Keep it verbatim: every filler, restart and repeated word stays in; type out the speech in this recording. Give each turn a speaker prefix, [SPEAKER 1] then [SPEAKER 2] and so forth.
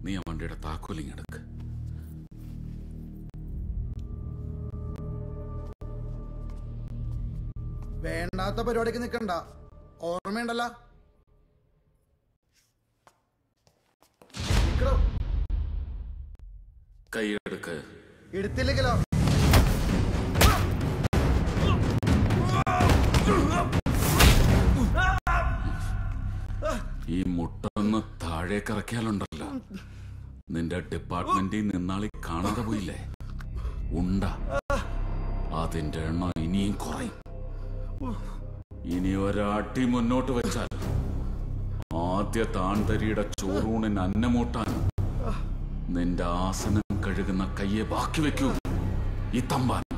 [SPEAKER 1] നീ ആ വണ്ടിയുടെ താക്കോലിങ് എടുക്ക്.
[SPEAKER 2] വേണ്ടാത്ത പരിപാടിക്ക് നിൽക്കണ്ട, ഓർമ്മയുണ്ടല്ലോ.
[SPEAKER 1] കൈയെടുക്ക്.
[SPEAKER 2] എടുത്തില്ലെങ്കിലോ?
[SPEAKER 1] ഈ മുട്ടൊന്ന് താഴേക്ക് ഇറക്കിയാലുണ്ടല്ലോ, നിന്റെ ഡിപ്പാർട്ട്മെന്റിൽ നിന്നാളി കാണാതെ പോയില്ലേ ഉണ്ട, അതിന്റെ എണ്ണം ഇനിയും കുറയും. ഇനി ഒരാട്ടി മുന്നോട്ട് വെച്ചാൽ ആദ്യ താൻതരിയുടെ ചോറൂണിന് അന്നമൂട്ടാൻ നിന്റെ ആസനം കഴുകുന്ന കയ്യെ ബാക്കി വെക്കൂ ഈ തമ്പാൻ.